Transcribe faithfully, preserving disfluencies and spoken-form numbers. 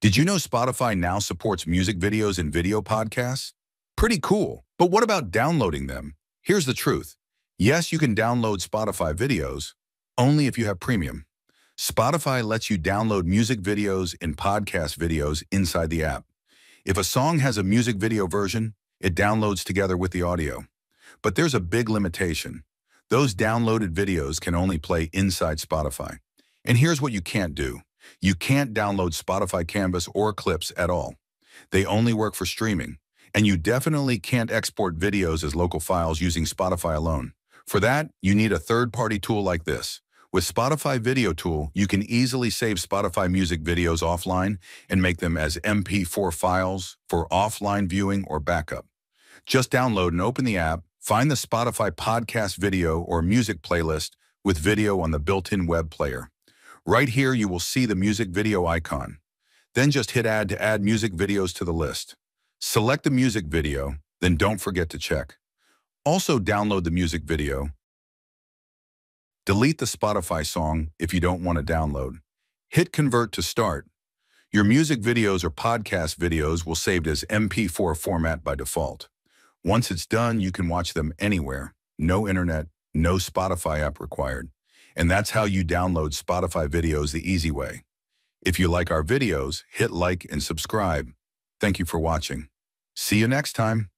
Did you know Spotify now supports music videos and video podcasts? Pretty cool. But what about downloading them? Here's the truth. Yes, you can download Spotify videos, only if you have premium. Spotify lets you download music videos and podcast videos inside the app. If a song has a music video version, it downloads together with the audio. But there's a big limitation. Those downloaded videos can only play inside Spotify. And here's what you can't do. You can't download Spotify Canvas or clips at all. They only work for streaming. And you definitely can't export videos as local files using Spotify alone. For that, you need a third-party tool like this. With Spotify Video Tool, you can easily save Spotify music videos offline and make them as M P four files for offline viewing or backup. Just download and open the app, find the Spotify podcast video or music playlist with video on the built-in web player. Right here, you will see the music video icon. Then just hit Add to add music videos to the list. Select the music video, then don't forget to check. Also download the music video. Delete the Spotify song if you don't want to download. Hit Convert to start. Your music videos or podcast videos will save as M P four format by default. Once it's done, you can watch them anywhere. No internet, no Spotify app required. And that's how you download Spotify videos the easy way. If you like our videos, hit like and subscribe. Thank you for watching. See you next time.